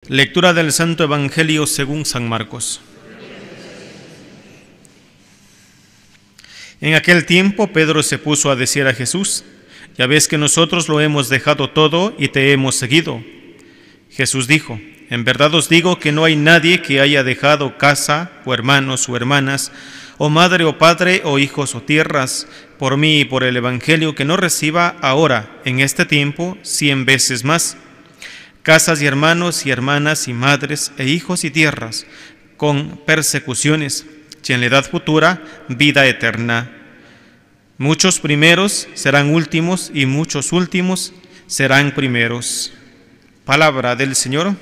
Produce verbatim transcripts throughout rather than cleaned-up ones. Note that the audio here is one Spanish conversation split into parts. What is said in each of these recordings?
Lectura del Santo Evangelio según San Marcos. En aquel tiempo Pedro se puso a decir a Jesús: ya ves que nosotros lo hemos dejado todo y te hemos seguido. Jesús dijo: en verdad os digo que no hay nadie que haya dejado casa, o hermanos o hermanas, o madre o padre, o hijos o tierras, por mí y por el Evangelio, que no reciba ahora, en este tiempo, cien veces más. Casas y hermanos y hermanas y madres e hijos y tierras, con persecuciones, y en la edad futura, vida eterna. Muchos primeros serán últimos, y muchos últimos serán primeros. Palabra del Señor.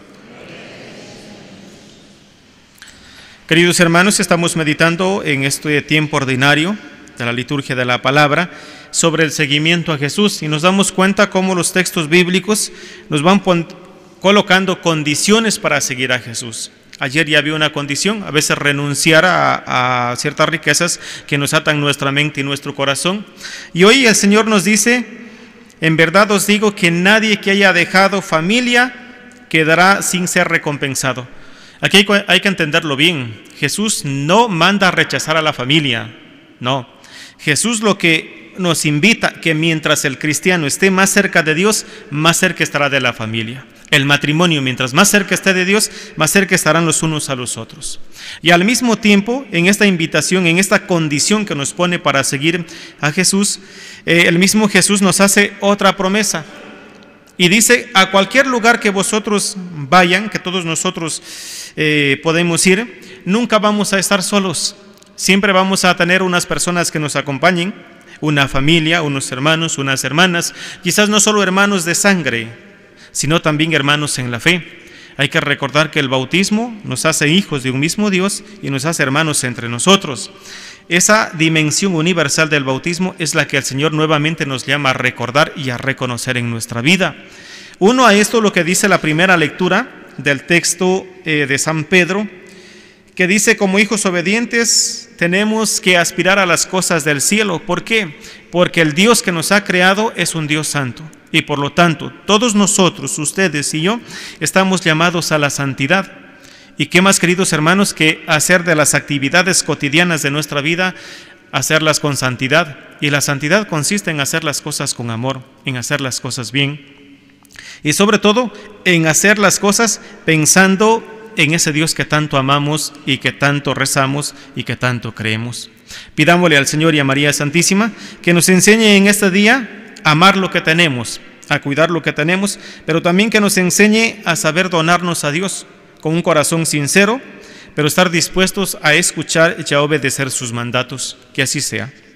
Queridos hermanos, estamos meditando en este tiempo ordinario de la liturgia de la palabra sobre el seguimiento a Jesús, y nos damos cuenta cómo los textos bíblicos nos van colocando condiciones para seguir a Jesús. Ayer ya había una condición, a veces renunciar a, a ciertas riquezas que nos atan nuestra mente y nuestro corazón. Y hoy el Señor nos dice: en verdad os digo que nadie que haya dejado familia quedará sin ser recompensado. Aquí hay, hay que entenderlo bien. Jesús no manda a rechazar a la familia, no. Jesús lo que nos invita, que mientras el cristiano esté más cerca de Dios, más cerca estará de la familia. El matrimonio, mientras más cerca esté de Dios, más cerca estarán los unos a los otros. Y al mismo tiempo, en esta invitación, en esta condición que nos pone para seguir a Jesús, eh, el mismo Jesús nos hace otra promesa. Y dice: a cualquier lugar que vosotros vayan, que todos nosotros eh, podemos ir, nunca vamos a estar solos. Siempre vamos a tener unas personas que nos acompañen, una familia, unos hermanos, unas hermanas, quizás no solo hermanos de sangre, sino también hermanos en la fe. Hay que recordar que el bautismo nos hace hijos de un mismo Dios y nos hace hermanos entre nosotros. Esa dimensión universal del bautismo es la que el Señor nuevamente nos llama a recordar y a reconocer en nuestra vida. Uno a esto lo que dice la primera lectura del texto eh, de San Pedro, que dice: como hijos obedientes tenemos que aspirar a las cosas del cielo. ¿Por qué? Porque el Dios que nos ha creado es un Dios santo. Y por lo tanto, todos nosotros, ustedes y yo, estamos llamados a la santidad. ¿Y qué más, queridos hermanos, que hacer de las actividades cotidianas de nuestra vida, hacerlas con santidad? Y la santidad consiste en hacer las cosas con amor, en hacer las cosas bien. Y sobre todo, en hacer las cosas pensando en ese Dios que tanto amamos y que tanto rezamos y que tanto creemos. Pidámosle al Señor y a María Santísima que nos enseñe en este día a amar lo que tenemos, a cuidar lo que tenemos, pero también que nos enseñe a saber donarnos a Dios con un corazón sincero, pero estar dispuestos a escuchar y a obedecer sus mandatos. Que así sea.